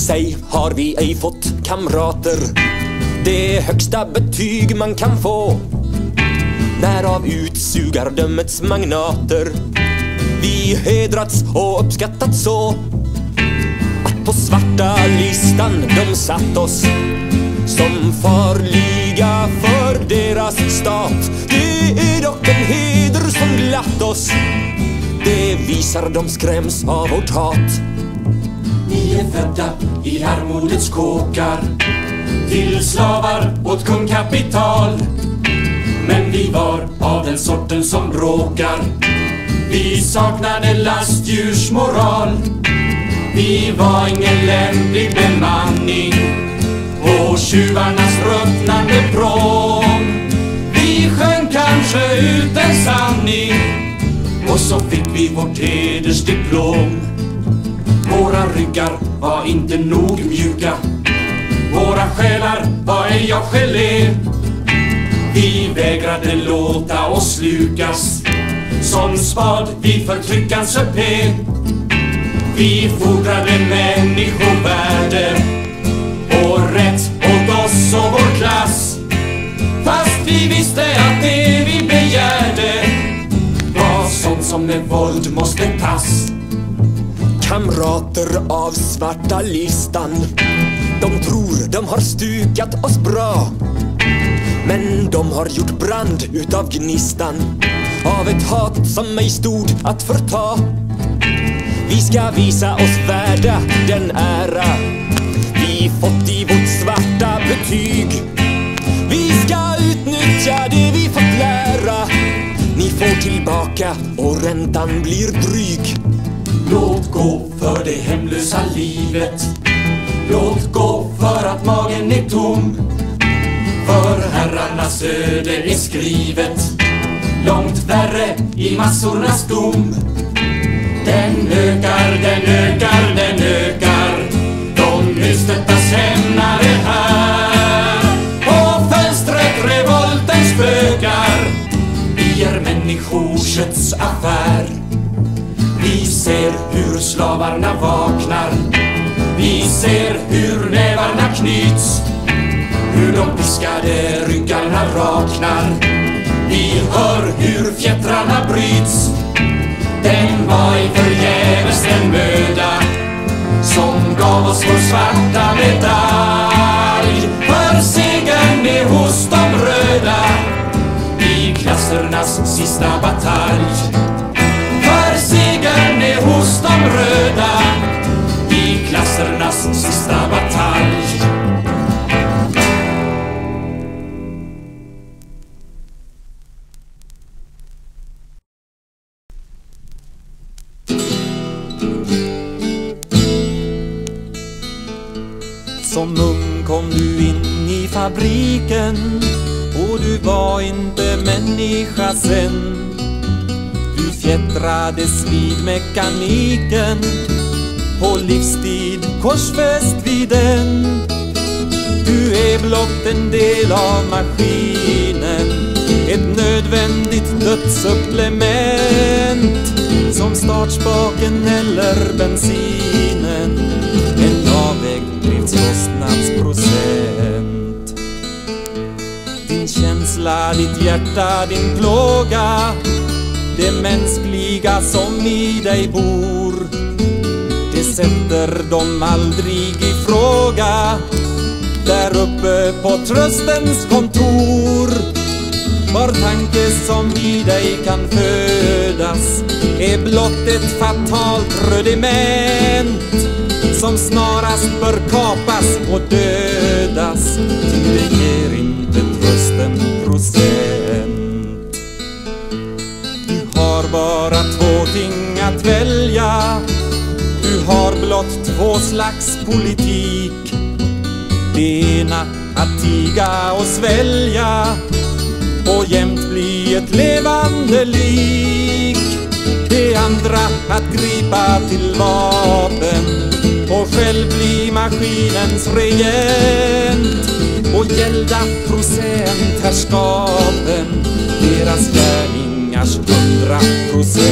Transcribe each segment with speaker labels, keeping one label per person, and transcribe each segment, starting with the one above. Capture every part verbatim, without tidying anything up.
Speaker 1: sig har vi ej fått kamrater. Det högsta betyg man kan få när av utsugardömets magnater vi hedrats och uppskattats så att på svarta listan de satt oss som farliga för deras stat. Det är dock en heder som glatt oss. Det visar de skräms av vårt hat.
Speaker 2: Ni är födda i armodets kåkar, till slavar åt kung kapital. Men vi var av den sorten som bråkar. Vi saknade lastdjurs moral. Vi var ingen lämplig bemanning på tjuvarnas ruttnande pråm. Vi sjöng kanske ut en sanning, och så fick vi vårt hedersdiplom. Våra ryggar var inte nog mjuka, våra själar var ej av gelé. Vi vägrade låta oss slukas som spad vid förtryckans upphä. Vi fordrade människovärde och rätt åt oss och vår klass, fast vi visste att det vi begärde var sånt som med våld måste tas.
Speaker 1: Kamrater av svarta listan, de tror de har stukat oss bra, men de har gjort brand utav gnistan av ett hat som mig stod att förta. Vi ska visa oss värda den ära vi fått i vårt svarta betyg. Vi ska utnyttja det vi fått lära. Ni får tillbaka och räntan blir dryg.
Speaker 2: Låt gå för det hemlösa livet, låt gå för att magen är tom. För herrarnas öde är skrivet långt värre i massornas dom. Den ökar, den ökar, den ökar. De misstöttas hämnare här. På fönstret revolten spökar. Vi är människokötts affär. Vi ser hur slavarna vaknar. Vi ser hur nävarna knyts, hur de piskade ryggarna raknar. Vi hör hur fjättrarna bryts. Den var i förgäves den möda som gav oss vår svarta medalj. För segern är hos de röda i klassernas sista batalj. För segern är hos de röda i klassernas sista batalj.
Speaker 3: Som ung kom du in i fabriken och du var inte människa sen. Du fjättrades vid mekaniken, på livstid korsfäst vid den. Du är blott en del av maskinen, ett nödvändigt dödssupplement, som startspaken eller bensinen, en avvägd driftskostnadsprocent. Din känsla, ditt hjärta, din plåga, det mänskliga som i dig bor, det sätter de aldrig i fråga där uppe på tröstens kontor. Var tanke som i dig kan födas är blott ett fatalt rudiment som snarast bör kapas och dödas, ty det ger inte trösten procent. Du har bara två ting att välja, du har blott två slags politik. Det ena att tiga och svälja och jämt bli ett levande lik. Det andra att gripa till vapen och själv bli maskinens regent och gälda procenthärskapen, deras gärningars hundra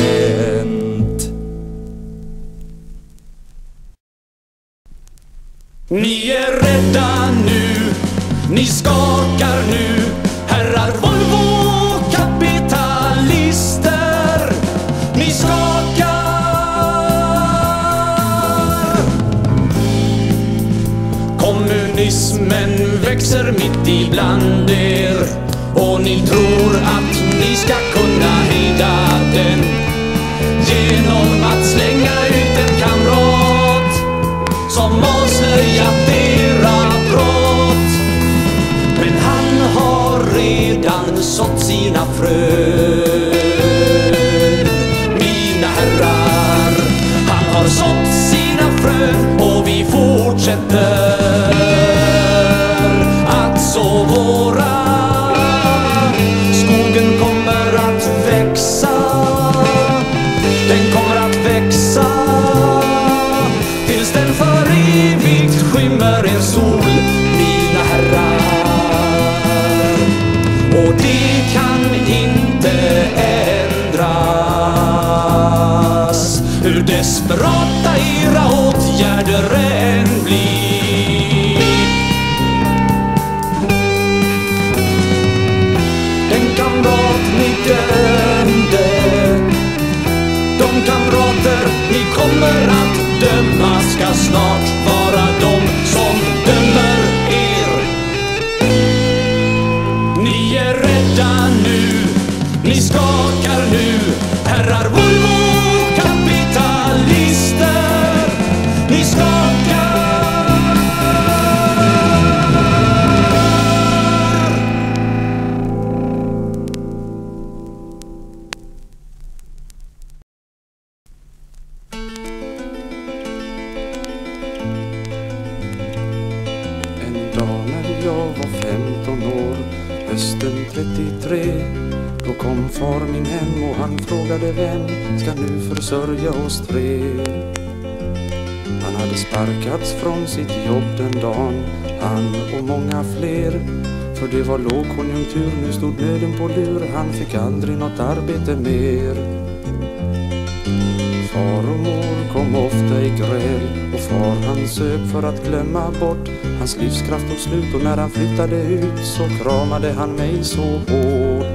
Speaker 3: procent.
Speaker 1: Ni är rädda nu, ni skakar nu, herrar Volvo-kapitalister. Ni skakar. Kommunismen växer mitt ibland er, och ni tror att ni ska kunna hejda den genom att slänga ut en kamrat som avslöjat era brott. Men han har redan sått sina frön, mina herrar. Han har sått sina frön, och vi fortsätter att så våra. Skogen kommer att växa, den kommer att växa tills den för evigt skymmer er sol, mina herrar. Och det kan inte ändras, hur desperata era åtgärder än blir. Den kamrat ni dömde, de kamrater ni kommer att döma ska snart vara de som dömer er. Ni är rädda nu, ni skakar nu, herrar Volvo-kapitalister. Ni skakar.
Speaker 3: Hösten trettiotre, då kom far min hem och han frågade vem ska nu försörja oss tre. Han hade sparkats från sitt jobb den dagen, han och många fler. För det var lågkonjunktur, nu stod nöden på lur, han fick aldrig något arbete mer. Far och mor kom ofta i gräl, och far han söp för att glömma bort hans livskraft och slut. Och när han flyttade ut så kramade han mig så hårt.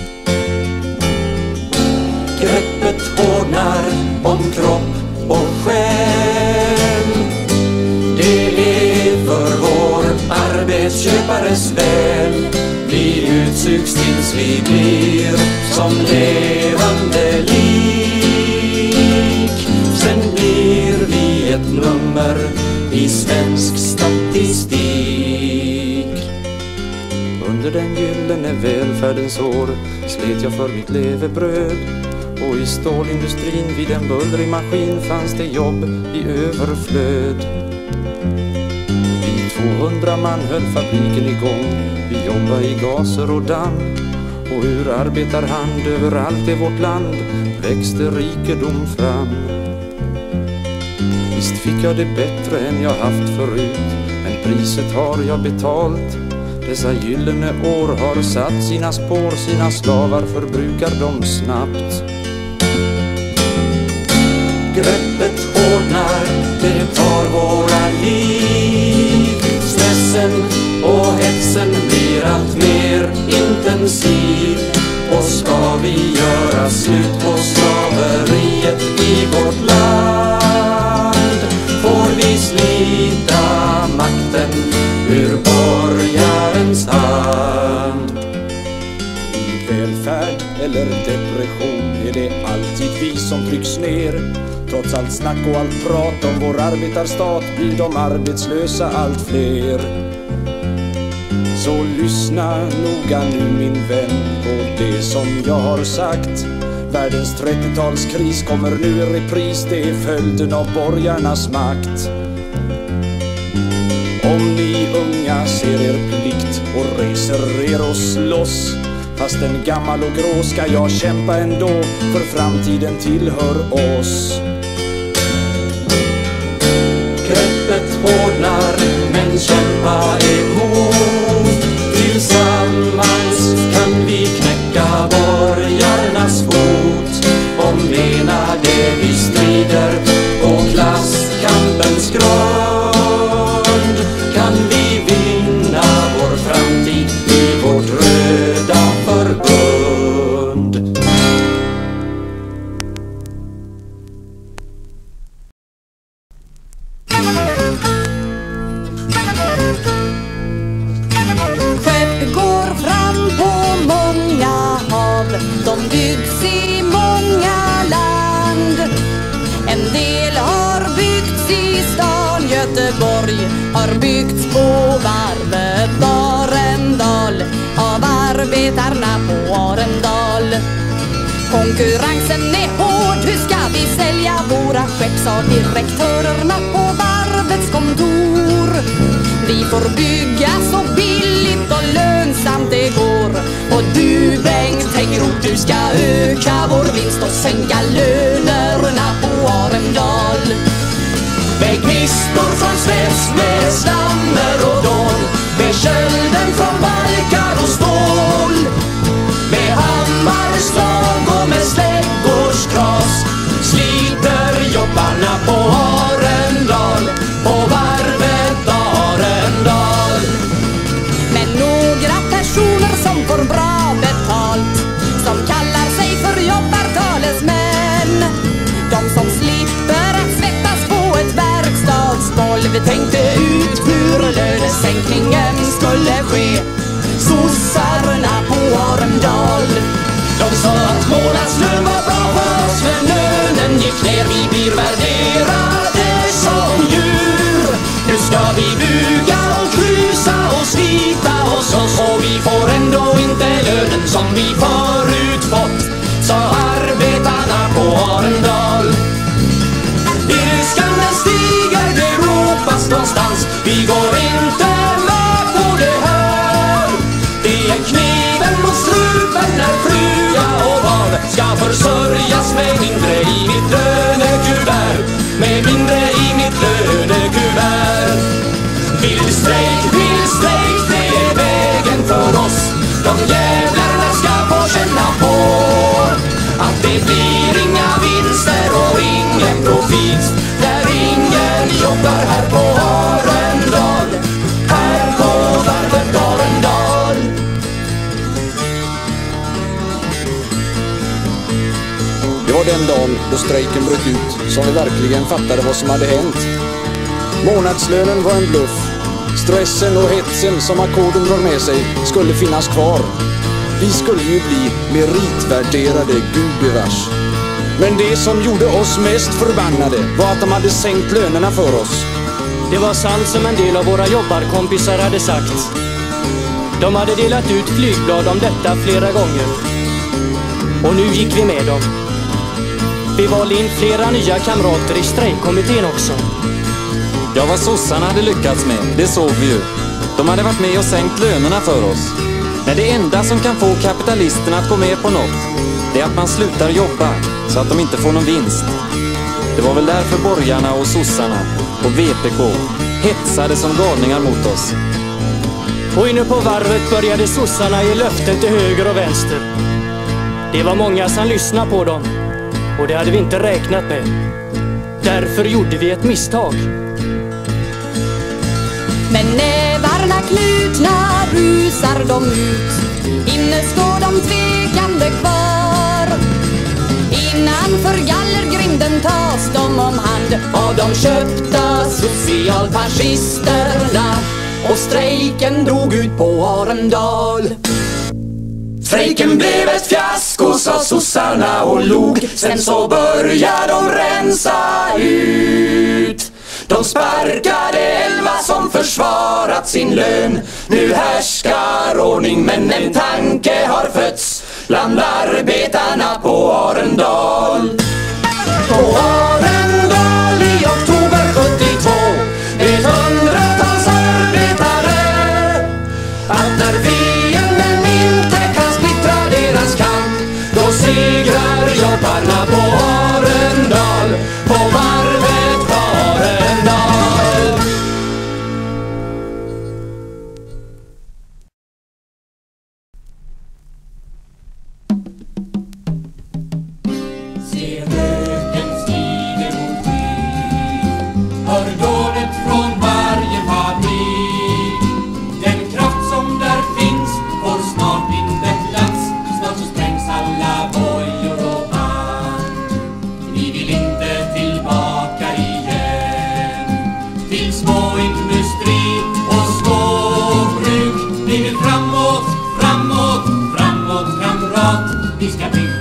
Speaker 1: Greppet hårdnar om kropp och själ. Det är för vår arbetsköpares väl. Vi utsugs tills vi blir som levande lik. Sen blir vi ett nummer i svensk statistik.
Speaker 3: Under den gyllene välfärdens år slet jag för mitt levebröd. Och i stålindustrin vid en bullrig maskin fanns det jobb i överflöd. Vi tvåhundra man höll fabriken igång. Vi jobbade i gaser och damm. Och ur arbetarhand överallt i vårt land växte rikedom fram. Visst fick jag det bättre än jag haft förut, men priset har jag betalt. Dessa gyllene år har satt sina spår, sina slavar förbrukar dem snabbt.
Speaker 1: Greppet hårdnar, det tar våra liv. Stressen och hetsen blir allt mer intensiv. Och ska vi göra slut på slaveriet i vårt land, får vi slita makten ur borgarens hand.
Speaker 4: I välfärd eller depression är det alltid vi som trycks ner. Trots allt snack och allt prat om vår arbetarstat blir de arbetslösa allt fler. Så lyssna noga nu min vän på det som jag har sagt. Världens trettiotalskris kommer nu i repris, det är följden av borgarnas makt. Om ni unga ser er plikt och reser er och slåss, fast en gammal och grå ska jag kämpa ändå, för framtiden tillhör oss.
Speaker 1: Greppet hårdnar, men kämpa emot. Tillsammans kan vi knäcka borgarnas fot. Och mena det vi strider på klasskampens grund.
Speaker 5: som byggs i många land. En del har byggts i stan Göteborg, har byggts på varvet Arendal av arbetarna på Arendal. Konkurrensen är hård, hur ska vi sälja våra skepp, sa direktörerna på varvets kontor. Vi får bygga så billigt och lönsamt det går. Och du Bengt Häggroth, du ska öka vår vinst och sänka lönerna på Arendal.
Speaker 2: Väggmistor från Släps med stammer och dål, med kölden från balkar och stål, med hammarslag och med släggårdskras sliter jobbarna på Arendal, på varvet Arendal.
Speaker 5: Men några personer som får bra betalt, som kallar sig för jobbartalesmän, de som slipper att svettas på ett verkstadsgolv, tänkte ut hur lönesänkningen skulle ske. Sossarna på Arendal,
Speaker 2: de sa att månadslön var bra för oss, men lönen gick ner, vi blir värderade som djur. Nu ska vi buga och krysa och slita oss, och vi får ändå inte lönen som vi förut fått, sa arbetarna på Arendal. Ilskan den stiger, det ropas någonstans, vi går inte med på det här. Det är kniven mot strupen när fruga och barn ska försörjas med mindre i mitt lönekuvert, med mindre i mitt lönekuvert. Vild strejk, vild strejk, det är vägen för oss. De jävlarna ska få känna på att det blir inga vinster och ingen profit, där ingen jobbar här på Arendal, här på varvet Arendal.
Speaker 4: Det var den dagen då strejken bröt ut som vi verkligen fattade vad som hade hänt. Månadslönen var en bluff. Stressen och hetsen som ackorden drar med sig skulle finnas kvar. Vi skulle ju bli meritvärderade, gubevars. Men det som gjorde oss mest förbannade var att de hade sänkt lönerna för oss.
Speaker 6: Det var sant som en del av våra jobbarkompisar hade sagt. De hade delat ut flygblad om detta flera gånger. Och nu gick vi med dem. Vi valde in flera nya kamrater i strejkkommittén också.
Speaker 3: Ja, vad sossarna hade lyckats med, det såg vi ju. De hade varit med och sänkt lönerna för oss. Men det enda som kan få kapitalisterna att gå med på något, det är att man slutar jobba så att de inte får någon vinst. Det var väl därför borgarna och sossarna och V P K hetsade som galningar mot oss.
Speaker 6: Och inne på varvet började sossarna ge löften till höger och vänster. Det var många som lyssnade på dem, och det hade vi inte räknat med. Därför gjorde vi ett misstag.
Speaker 5: men nävarna knutna rusar de ut. Inne står de tvekande kvar. Innanför gallergrinden tas de om hand av de köpta socialfascisterna. Och strejken drog ut på Arendal.
Speaker 2: Strejken blev ett fiasko, sa sossarna och log. Sen så började de rensa ut. De sparkade elva som försvarat sin lön. Nu härskar ordning, men en tanke har fötts bland arbetarna på Arendal. På Arendal i oktober sjuttiotvå vet hundratals arbetare att när fienden inte kan splittra deras kamp, då segrar jobbarna på Arendal, på varvet Arendal. Se röken stiger mot sky, hör dånet från varje fabrik. Den kraft som där finns får snart inte plats, snart så sprängs alla bojor och band.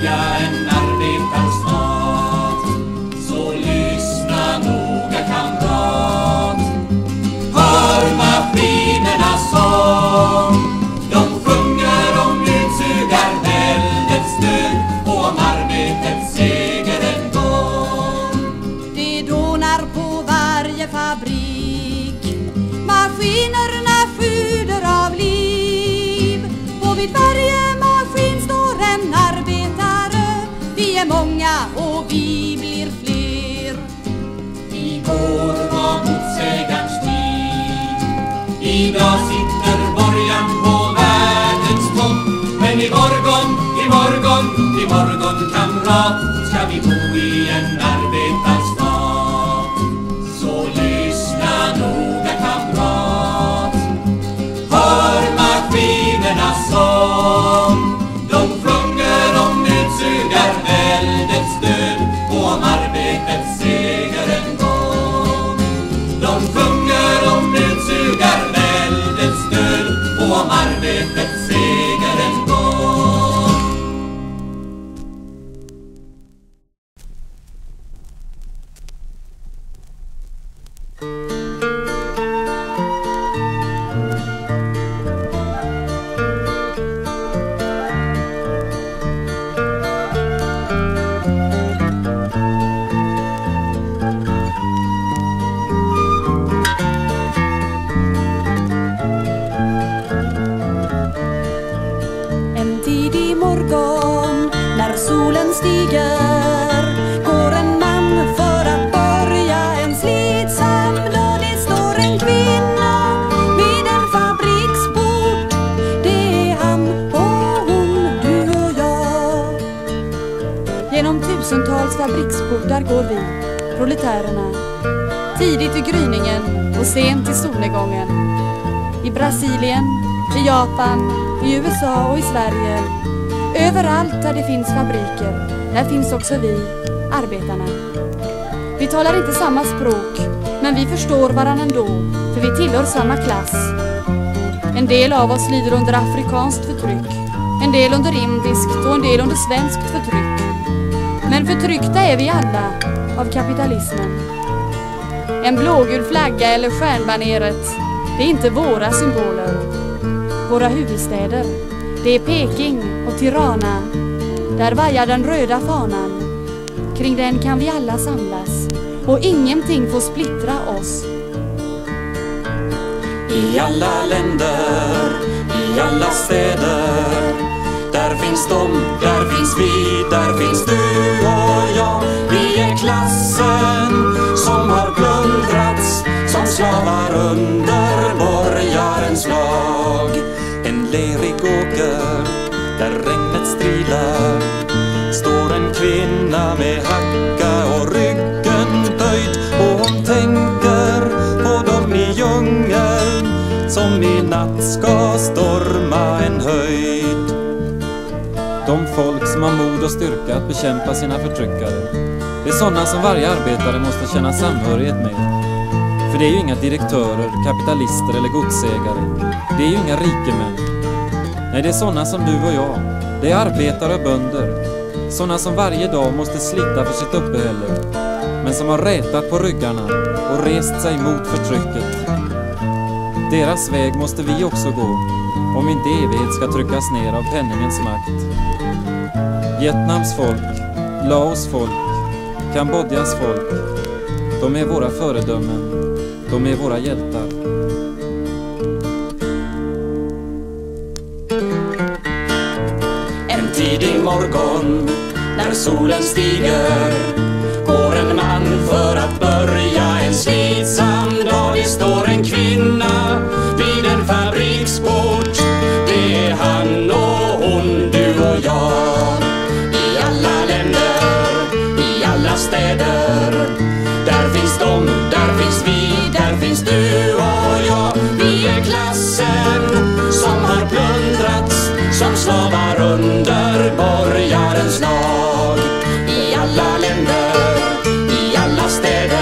Speaker 2: bygga en arbetarstat. Så lyssna noga kamrat, hör maskinernas sång. De sjunger om utsugar väldets död och om arbetets seger en gång.
Speaker 5: Det dånar på varje fabrik, maskinerna sjuder av liv. Och vid varje maskin står en arbetare. Vi är många och vi blir fler.
Speaker 2: Igår var motsägarens tid, idag sitter borgen på världens topp. Men i morgon, i morgon, i morgon kamrat, ska vi bo i en arbetarstat. Så lyssna noga kamrat, hör maskinernas sång. De sjunger om utsugar väldets död och om arbetets seger en gång. De sjunger om utsugar väldets död och om arbetets seger en gång.
Speaker 5: En tidig morgon när solen stiger går en man för att börja en slitsam dag. Det står en kvinna vid en fabriksport. Det är han och hon, du och jag. Genom tusentals fabriksportar går vi, proletärerna. Tidigt i gryningen och sent i solnedgången. I Brasilien, i Japan, i U S A och i Sverige. Överallt där det finns fabriker, där finns också vi, arbetarna. Vi talar inte samma språk, men vi förstår varandra ändå, för vi tillhör samma klass. En del av oss lider under afrikanskt förtryck, en del under indiskt och en del under svenskt förtryck. Men förtryckta är vi alla av kapitalismen. En blågul flagga eller stjärnbaneret, det är inte våra symboler. Våra huvudstäder, det är Peking och Tirana. Där vajar den röda fanan. Kring den kan vi alla samlas, och ingenting får splittra oss.
Speaker 3: I alla länder, i alla städer, där finns de, där finns vi, där finns du och jag. Vi är klassen som har plundrats, som slavar under borgarens lag. En lerig åker där regnet strilar, står en kvinna med hacka och ryggen böjd, och hon tänker på dem i djungeln som i natt ska storma en höjd.
Speaker 7: De folk som har mod och styrka att bekämpa sina förtryckare, det är sådana som varje arbetare måste känna samhörighet med. För det är ju inga direktörer, kapitalister eller godsägare. Det är ju inga rikemän. Nej, det är sådana som du och jag. Det är arbetare och bönder. Sådana som varje dag måste slita för sitt uppehälle, men som har rätat på ryggarna och rest sig mot förtrycket. Deras väg måste vi också gå, om inte evighet ska tryckas ner av penningens makt. Vietnams folk, Laos folk, Kambodjas folk, de är våra föredömen, de är våra hjältar.
Speaker 1: En tidig morgon när solen stiger går en man för att börja en slitsam dag. Det står en kvinna vid en fabriksport. Det är han och hon, du och jag. I alla länder, i alla städer, där finns de, där finns vi, där finns du och jag. Vi är klassen som har plundrats, som slavar under borgarens lag. I alla länder, i alla städer,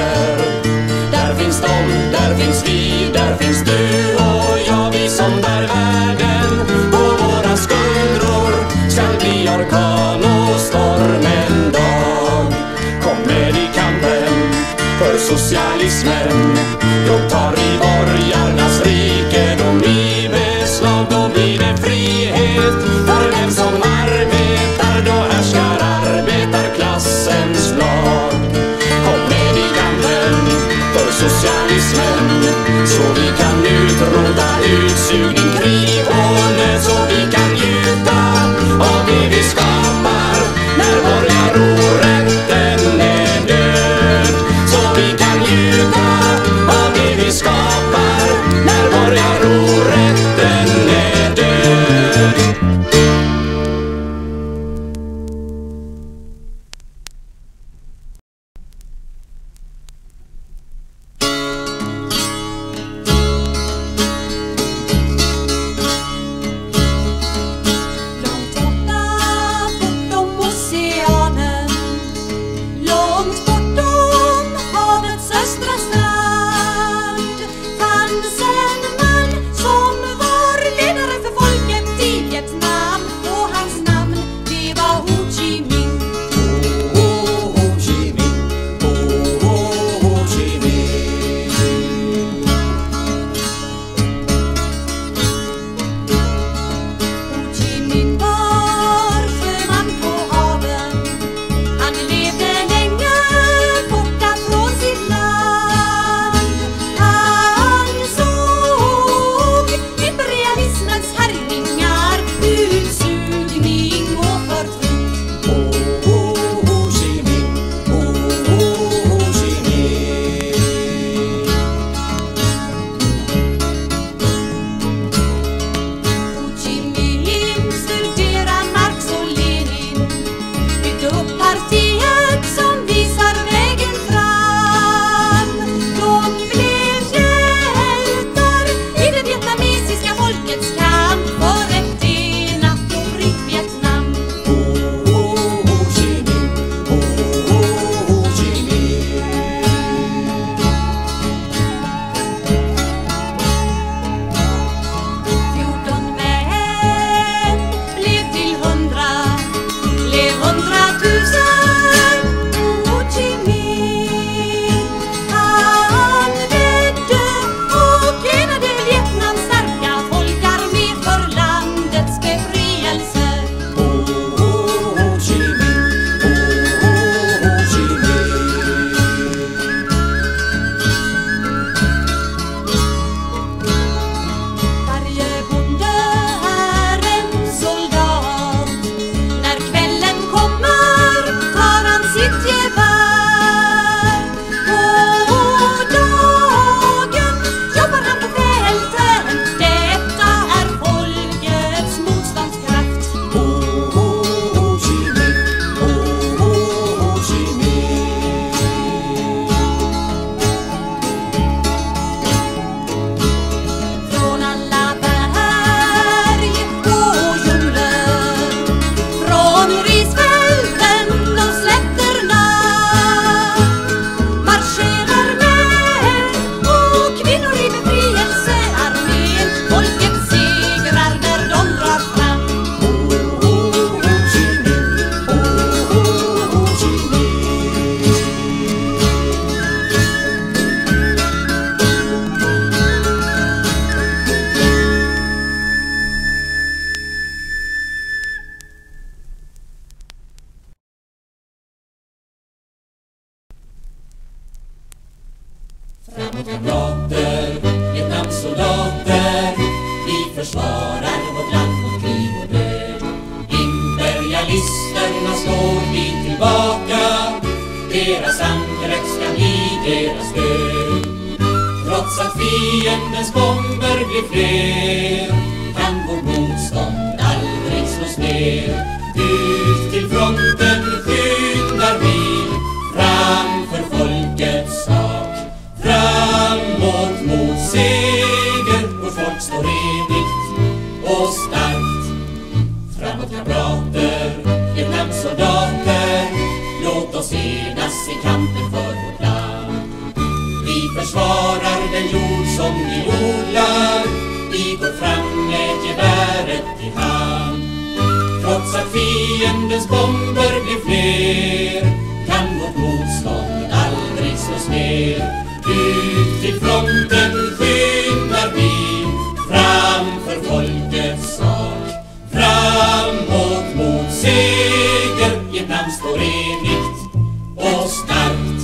Speaker 2: Framåt kamrater, Vietnamsoldater, vi försvarar vårt land mot krig och död. Imperialisterna slår vi tillbaka, deras angrepp ska bli deras död. Trots att fiendens bomber blir fler kan vårt motstånd aldrig slås ner. Ut till fronten skyndar vi, framför folkets sak, framåt mot seger. Vårt folk står enigt och starkt. Framåt kamrater, Vietnamsoldater, låt oss enas i kampen för vårt land. Vi försvarar den jord som vi odlar, vi går fram med geväret i hand. Trots att fiendens bomber blir fler kan vårt motstånd aldrig slås ner. Ut till fronten skyndar vi, framför folkets sak, framåt mot seger. Vietnam står enigt och starkt.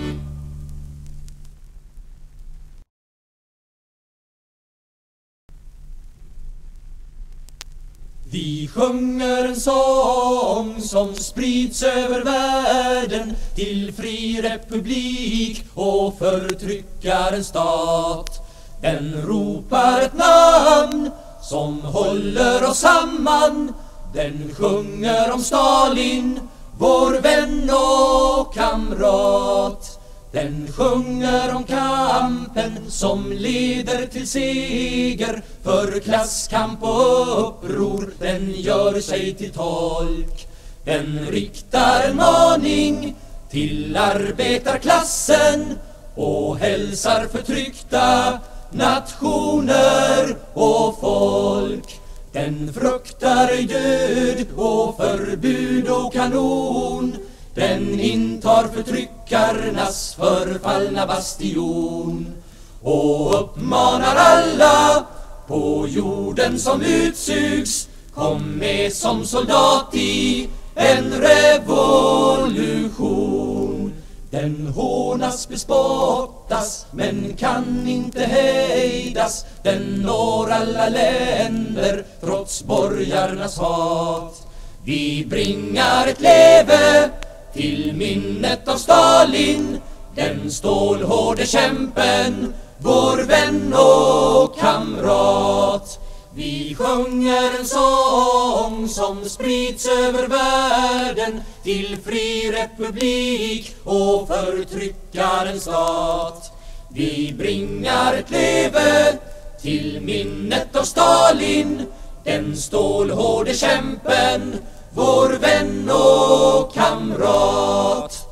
Speaker 1: Vi sjunger en sång som sprids över världen till fri republik och förtryckarens stat. Den ropar ett namn som håller oss samman. Den sjunger om Stalin, vår vän och kamrat. Den sjunger om kampen som leder till seger. För klasskamp och uppror den gör sig till tolk. Den riktar en maning till arbetarklassen och hälsar förtryckta nationer och folk. Den fruktar ej död och förbud och kanon. Den intar förtryckarnas förfallna bastion och uppmanar alla på jorden som utsugs, kom med som soldat i en revolution. Den hånas, bespottas, men kan inte hejdas. Den når alla länder trots borgarnas hat. Vi bringar ett leve till minnet av Stalin, den stålhårde kämpen, vår vän och kamrat. Vi sjunger en sång som sprids över världen till fri republik och förtryckarens stat. Vi bringar ett leve till minnet av Stalin, den stålhårde kämpen, vår vän och kamrat.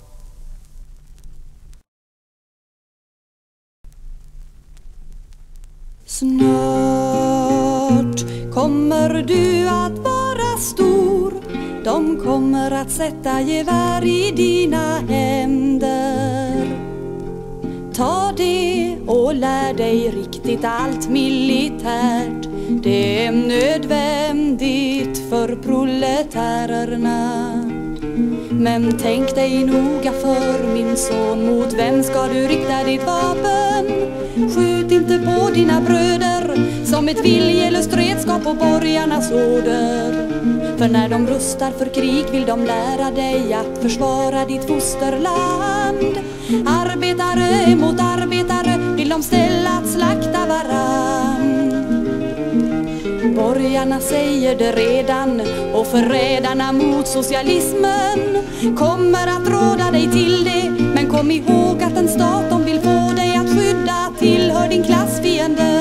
Speaker 5: Snart kommer du att vara stor. De kommer att sätta gevär i dina händer. Ta det och lär dig riktigt allt militärt. Det är nödvändigt för proletärerna. Men tänk dig noga för, min son, mot vem ska du rikta ditt vapen? Skjut inte på dina bröder som ett viljelöst redskap på borgarnas order. För när de rustar för krig vill de lära dig att försvara ditt fosterland. Arbetare mot arbetare vill de ställa att slakta varann. Borgarna säger det redan och förrädarna mot socialismen kommer att råda dig till det. Men kom ihåg att en stat de vill få dig att skydda tillhör din klassfiende.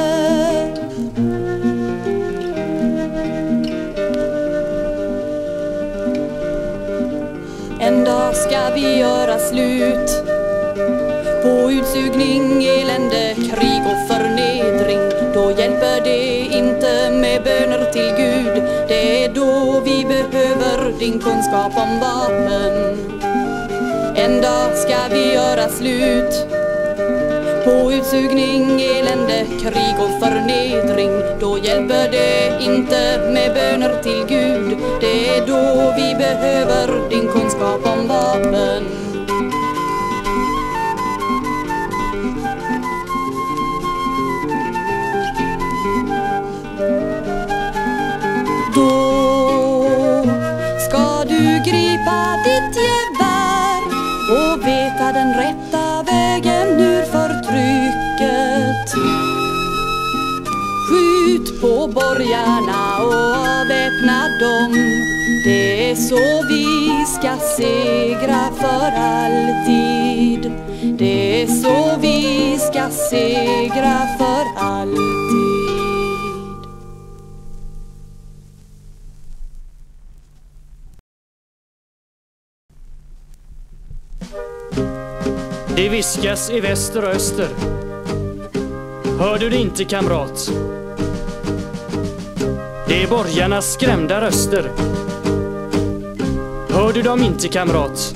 Speaker 5: En dag ska vi göra slut på utsugning, elände, krig och förnedring. Då hjälper det inte med böner till Gud. Det är då vi behöver din kunskap om vapen. En dag ska vi göra slut på utsugning, elände, krig och förnedring. Då hjälper det inte med böner till Gud. Det är då vi behöver din kunskap om vapen. sitt gevär och veta den rätta vägen ur förtrycket. Skjut på borgarna och avväpna dem. Det är så vi ska segra för alltid. Det är så vi ska segra för alltid.
Speaker 6: Det viskas i väster och öster. Hör du det inte, kamrat? Det är borgarnas skrämda röster. Hör du dem inte, kamrat?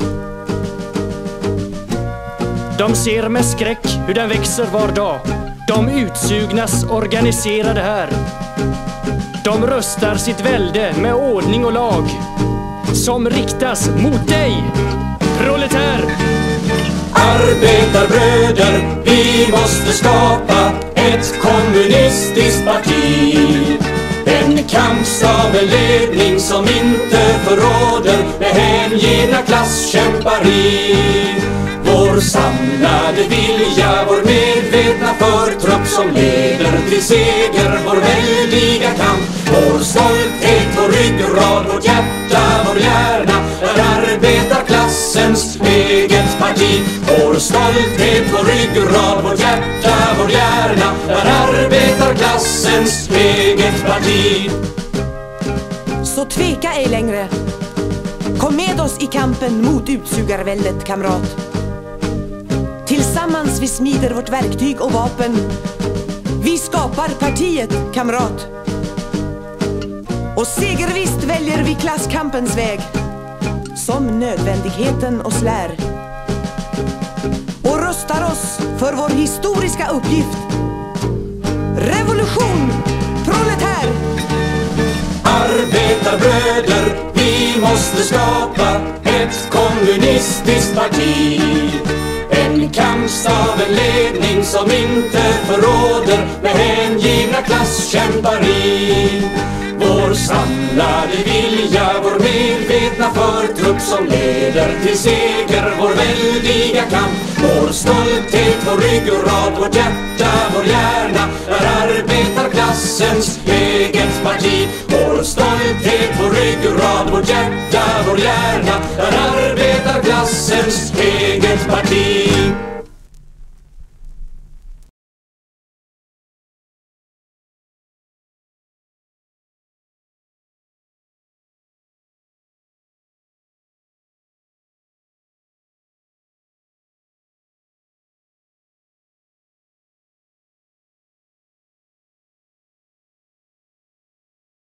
Speaker 6: De ser med skräck hur den växer var dag. De utsugnas organiserade här. De röstar sitt välde med ordning och lag som riktas mot dig, proletär.
Speaker 2: Arbetarbröder, vi måste skapa ett kommunistiskt parti. En kampstav, en ledning som inte förråder med hängivna klasskämpari. Vår samlade vilja, vår medvetna förtrupp som leder till seger, vår väldiga kamp. Vår stolthet, vår ryggrad, vårt hjärta, vår hjärna är arbetarklassens eget parti. Vår stolthet, vår ryggrad, vårt hjärta, vår hjärna är arbetarklassens eget parti.
Speaker 8: Så tveka ej längre. Kom med oss i kampen mot utsugarväldet, kamrat. Tillsammans vi smider vårt verktyg och vapen. Vi skapar partiet, kamrat. Och segervisst väljer vi klasskampens väg som nödvändigheten oss lär. Och röstar oss för vår historiska uppgift. Revolution, proletär!
Speaker 2: Arbetarbröder, vi måste skapa ett kommunistiskt parti. En kampstav, en ledning som inte förråder med hängivna klasskämpari. Vår samlade vilja, vår medvetna förtrupp som leder till seger, vår väldiga kamp. Vår stolthet, vår ryggrad, vårt hjärta, vår hjärna är arbetarklassens eget parti. Vår stolthet, vår ryggrad, vårt hjärta, vår hjärna är arbetarklassens eget parti.